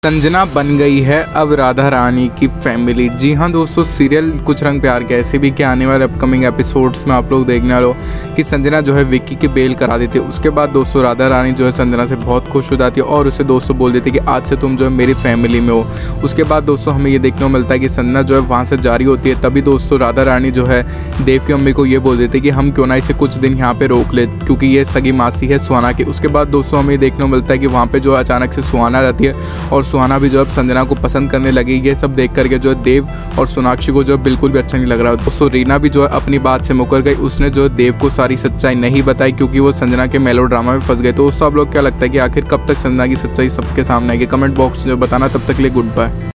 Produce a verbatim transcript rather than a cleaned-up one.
संजना बन गई है अब राधा रानी की फैमिली। जी हाँ दोस्तों, सीरियल कुछ रंग प्यार के ऐसे भी कि आने वाले अपकमिंग एपिसोड्स में आप लोग देखने वाले हो कि संजना जो है विक्की की बेल करा देती है। उसके बाद दोस्तों राधा रानी जो है संजना से बहुत खुश हो जाती है और उसे दोस्तों बोल देती है कि आज से तुम जो है मेरी फैमिली में हो। उसके बाद दोस्तों हमें ये देखने को मिलता है कि संजना जो है वहाँ से जारी होती है। तभी दोस्तों राधा रानी जो है देव की मम्मी को ये बोल देती है कि हम क्यों ना इसे कुछ दिन यहाँ पे रोक ले, क्योंकि ये सगी मासी है सुहाना की। उसके बाद दोस्तों हमें देखने को मिलता है कि वहाँ पे जो अचानक से सुहाना जाती है और सुहाना भी जो है संजना को पसंद करने लगी। ये सब देख करके जो है देव और सोनाक्षी को जो है बिल्कुल भी अच्छा नहीं लग रहा है। दोस्तों रीना भी जो है अपनी बात से मुकर गई, उसने जो है देव को सारी सच्चाई नहीं बताई क्योंकि वो संजना के मेलोड्रामा में फंस गए। तो उससे आप लोग क्या लगता है कि आखिर कब तक संजना की सच्चाई सबके सामने आएगी? कमेंट बॉक्स में जो बताना। तब तक के लिए गुड बाय।